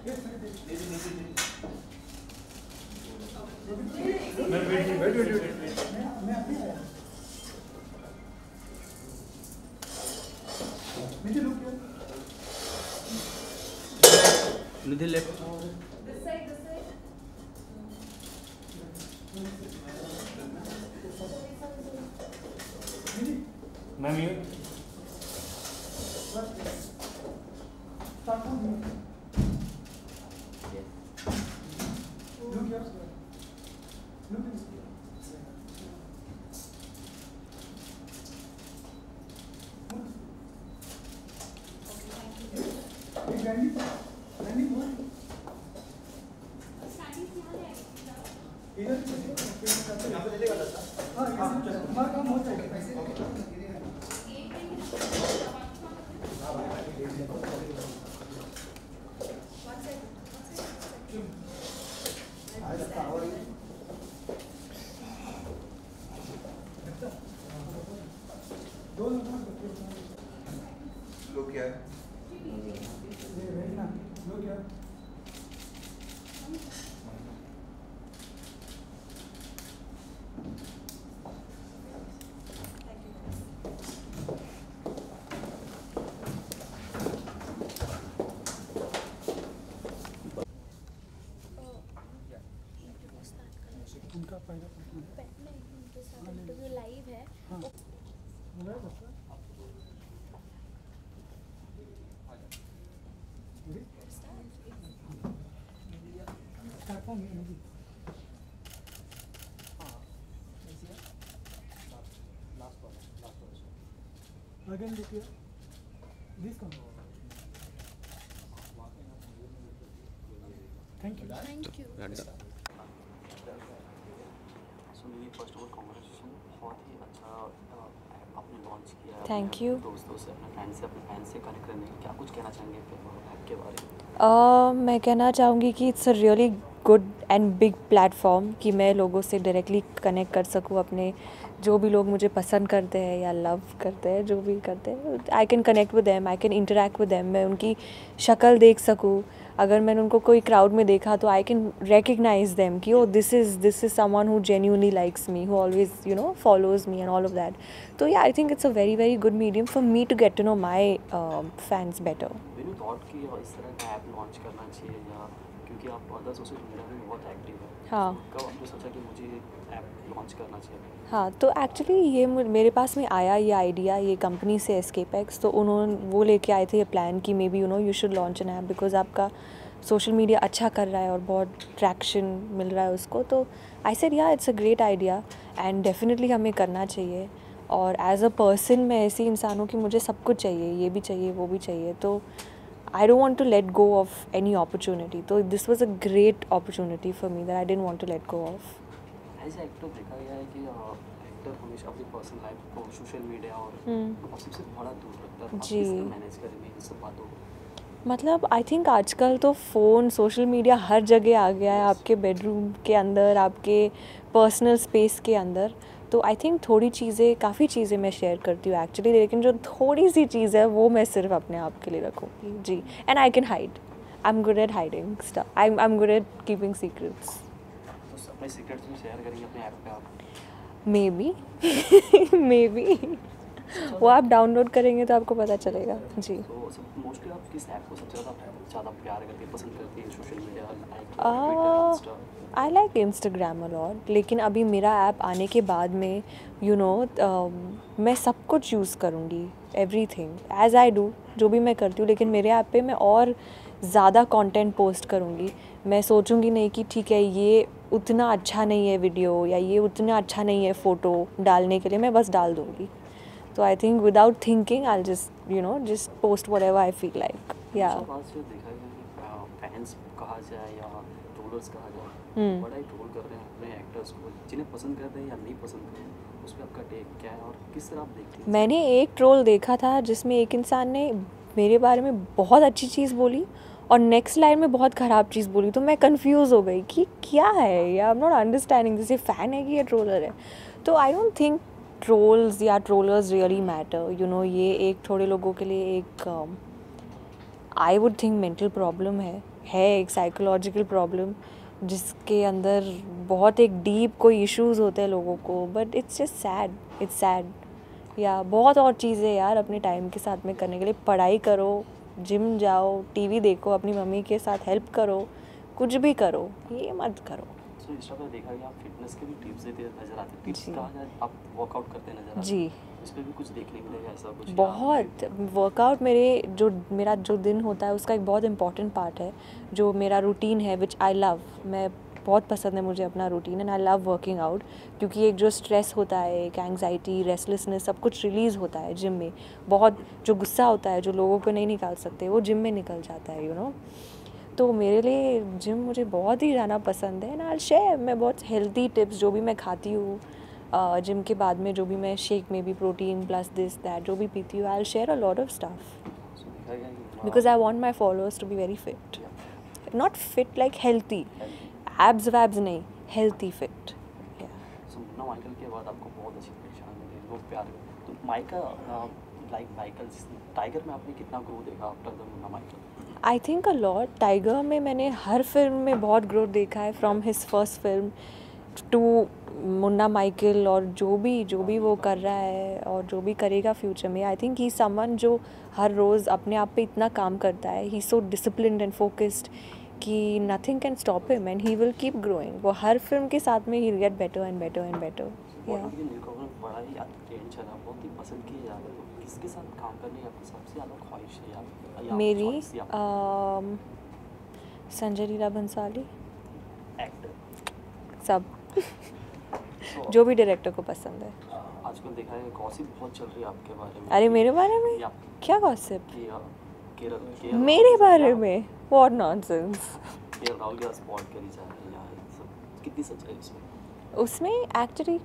Nidhi left. This side, this side. Ma'am, you. Look here. उनका पहला interview live है। Again, look here. This one. Thank you. Thank you. First of all congratulation, बहुत ही अच्छा आपने launch किया। Thank you. दोस्तों से, अपने फैंस से कनेक्ट करने क्या कुछ कहना चाहेंगे ऐप के बारे में? मैं कहना चाहूँगी कि it's a really good and big platform कि मैं लोगों से डायरेक्टली कनेक्ट कर सकूँ। अपने जो भी लोग मुझे पसंद करते हैं या लव करते हैं, जो भी करते हैं, I can connect with them, I can interact with them. मैं उनकी शक्ल देख सकूँ। अगर मैंने उनको कोई क्राउड में देखा तो आई कैन रिकग्नाइज देम कि oh this is someone who genuinely likes me, who always follows me and all of that. तो yeah I think it's a very very good medium for me to get to know my fans better. मैंने thought कि इस तरह का app launch करना चाहिए, या क्योंकि आप अदर सोशल मीडिया में बहुत एक्टिव है। हाँ, कब आपने सोचा कि मुझे ऐप लॉन्च करना चाहिए? हाँ, तो एक्चुअली ये मेरे पास में आया ये आइडिया ये कंपनी से एस्केपेक्स। तो उन्होंने वो लेके आए थे ये प्लान कि maybe you should launch an app because आपका सोशल मीडिया अच्छा कर रहा है और बहुत ट्रैक्शन मिल रहा है उसको। तो I said yeah it's a great idea and definitely हमें करना चाहिए। और एज अ पर्सन मैं ऐसी इंसान हूँ कि मुझे सब कुछ चाहिए, ये भी चाहिए वो भी चाहिए। तो I don't want to let go of any opportunity. तो this was a great opportunity for me that I didn't want to let go of. As actor देखा गया है कि एक्टर हमेशा अपनी पर्सनल लाइफ को सोशल मीडिया और सबसे बड़ा दूर रखता है। जी, मैनेज करेंगे इन सब बातों को? मतलब आई थिंक आजकल तो फ़ोन सोशल मीडिया हर जगह आ गया है, आपके बेडरूम के अंदर, आपके पर्सनल स्पेस के अंदर। तो आई थिंक थोड़ी चीज़ें, काफ़ी चीज़ें मैं शेयर करती हूँ एक्चुअली, लेकिन जो थोड़ी सी चीज़ है वो मैं सिर्फ अपने आप के लिए रखूँगी। जी, and I can hide, I am good at hiding stuff, I am good at keeping secrets. तो अपने सीक्रेट्स भी शेयर करेंगे अपने ऐप पे आप? मे बी वो आप डाउनलोड करेंगे तो आपको पता चलेगा। जी, तो मोस्टली आप किस ऐप को सबसे ज़्यादा प्यार करती है, पसंद करती है social media, like I like Instagram a lot. लेकिन अभी मेरा ऐप आने के बाद में मैं सब कुछ यूज़ करूँगी, एवरीथिंग एज आई डू, जो भी मैं करती हूँ। लेकिन मेरे ऐप पे मैं और ज़्यादा कंटेंट पोस्ट करूँगी। मैं सोचूंगी नहीं कि ठीक है ये उतना अच्छा नहीं है वीडियो या ये उतना अच्छा नहीं है फ़ोटो डालने के लिए, मैं बस डाल दूँगी। तो I think without thinking I just post whatever I feel like. या देखा गया कि फैंस कहा जाए या ट्रोलर्स कहा जाए, बड़ा ही ट्रोल कर रहे हैं अपने एक्टर्स को, जिन्हें पसंद करते हैं या नहीं पसंद करते हैं, उस पर आपका टेक क्या है और किस तरह आप देखते हैं? मैंने एक ट्रोल देखा था जिसमें एक इंसान ने मेरे बारे में बहुत अच्छी चीज़ बोली और नेक्स्ट लाइन में बहुत ख़राब चीज़ बोली। तो मैं कंफ्यूज हो गई कि क्या है, या I am not understanding this, ये फ़ैन है कि ये ट्रोलर है। तो आई डोंट थिंक ट्रोल्स या ट्रोलर्स रियली मैटर। ये एक थोड़े लोगों के लिए एक I would think mental problem है एक साइकोलॉजिकल प्रॉब्लम जिसके अंदर बहुत एक डीप कोई इश्यूज होते हैं लोगों को, but it's just sad, it's sad. या बहुत और चीज़ें यार अपने टाइम के साथ में करने के लिए, पढ़ाई करो, जिम जाओ, टीवी देखो, अपनी मम्मी के साथ हेल्प करो, कुछ भी करो, ये मत करो। सो इंस्टा पर देखा कि आप फिटनेस के भी टिप्स देते नजर आते, टिप्स जी। कहा जाए आप वर्कआउट करते नजर आते जी, इस पर भी कुछ देखने मिलेगा ऐसा कुछ? बहुत वर्कआउट मेरा जो दिन होता है उसका एक बहुत इंपॉर्टेंट पार्ट है, जो मेरा रूटीन है विच आई लव। मैं बहुत पसंद है मुझे अपना routine and I love working out, क्योंकि एक जो स्ट्रेस होता है, एक एंग्जाइटी, रेस्टलेसनेस, सब कुछ रिलीज़ होता है जिम में। बहुत जो गुस्सा होता है जो लोगों को नहीं निकाल सकते वो जिम में निकल जाता है, यू नो। तो मेरे लिए जिम मुझे बहुत ही जाना पसंद है एंड आई शेयर। मैं बहुत हेल्दी टिप्स जो भी मैं खाती हूँ जिम के बाद में, जो भी मैं शेक में भी प्रोटीन प्लस दिस दैट जो भी पीती हूँ, I share a lot of stuff So देखा गया कि because I want my followers to be very fit, not fit like healthy, abs वैब्स नहीं, healthy fit. So Munna Michael के बाद आपको बहुत अच्छी पहचान मिली, लोग प्यार करते। तो माइकल लाइक माइकल टाइगर में आपने कितना ग्रो देखा after the Munna Michael? I think a lot. Tiger में मैंने हर फिल्म में बहुत ग्रोथ देखा है, from his first film to Munna Michael, और जो भी वो कर रहा है और जो भी करेगा फ्यूचर में। आई थिंक ही समवन जो हर रोज़ अपने आप पे इतना काम करता है, he so disciplined and focused कि nothing can stop him and he will keep growing. वो हर फिल्म के साथ में he will get better and better and better. Bollywood के न्यूकॉमर में बड़ा ही ट्रेंड चला, बहुत ही पसंद किए जा रहे हो। किसके साथ काम करने की आपको सबसे ज़्यादा ख्वाहिश है या मेरी choice या संजय लीला भंसाली, एक्टर? सब So, जो भी डायरेक्टर को पसंद है। आजकल देखा है गॉसिप बहुत चल रही है आपके बारे में। अरे मेरे बारे में या क्या गॉसिप? कि केरल मेरे बारे में व्हाट नॉनसेंस। केरल राहुल के स्पॉट करी जा रही है या ये सब, कितनी सच्चाई है इसमें? उसमें एक्चुअली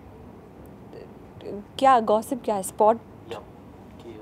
क्या गॉसिप, क्या है स्पॉट? या कि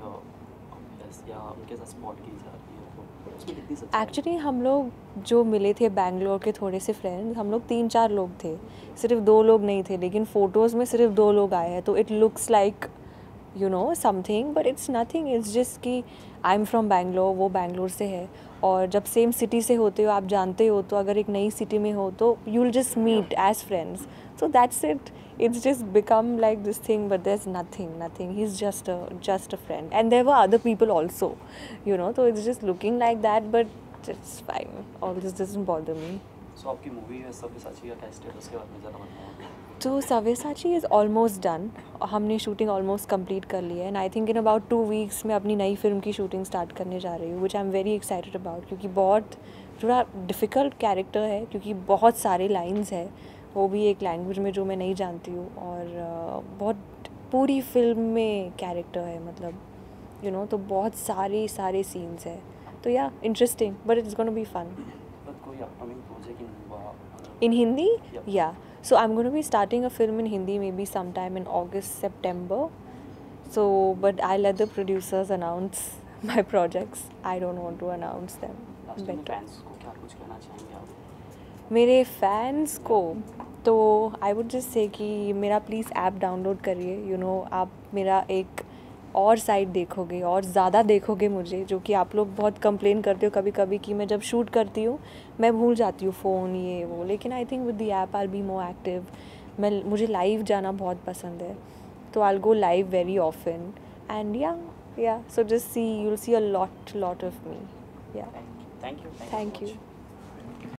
या उनके साथ स्पॉट की जा रही है, तो उसमें कितनी सच्चाई है? एक्चुअली हम लोग जो मिले थे बैंगलोर के थोड़े से फ्रेंड्स, हम लोग 3-4 लोग थे, सिर्फ 2 लोग नहीं थे, लेकिन फ़ोटोज़ में सिर्फ 2 लोग आए हैं, तो it looks like you know something, but it's nothing. It's just कि आई एम फ्रॉम बैंगलोर, वो बैंगलोर से है, और जब सेम सिटी से होते हो, आप जानते हो, तो अगर एक नई सिटी में हो तो you will just meet as friends, so that's it. It's just become like this thing, but there's nothing. He's just a friend, and there were other people also, you know. So it's just looking like that, but it's fine. All this doesn't bother me. सो आपकी movie है सब्यसाची का क्या status के बारे में ज़्यादा बताओ? So Sabyasachi is almost done. हमने शूटिंग ऑलमोस्ट कंप्लीट कर ली है, and I think in about 2 weeks में अपनी नई फिल्म की शूटिंग स्टार्ट करने जा रही हूँ, which I am very excited about, क्योंकि बहुत थोड़ा डिफ़िकल्ट कैरेक्टर है, क्योंकि बहुत सारे लाइन्स है, वो भी एक लैंग्वेज में जो मैं नहीं जानती हूँ, और बहुत पूरी फिल्म में कैरेक्टर है, मतलब यू नो, तो बहुत सारे सीन्स है, तो या interesting, but it's gonna be fun. But कोई upcoming project In Hindi? Yep. Yeah. So I'm going to be starting a film in Hindi maybe sometime in August, September. So, but I let the producers announce my projects. I don't want to announce them. Last में Better. Fans को क्या कुछ कहना चाहेंगे आप? मेरे fans को तो आई वुड जस्ट से कि मेरा प्लीज़ ऐप डाउनलोड करिए, यू नो, आप मेरा एक और साइड देखोगे और ज़्यादा देखोगे मुझे, जो कि आप लोग बहुत कंप्लेन करते हो कभी कभी कि मैं जब शूट करती हूँ मैं भूल जाती हूँ फ़ोन ये वो, लेकिन I think with the app I be more active. मुझे लाइव जाना बहुत पसंद है, तो I go live very often, and या so just see, you will see a lot of me. या थैंक यू थैंक यू।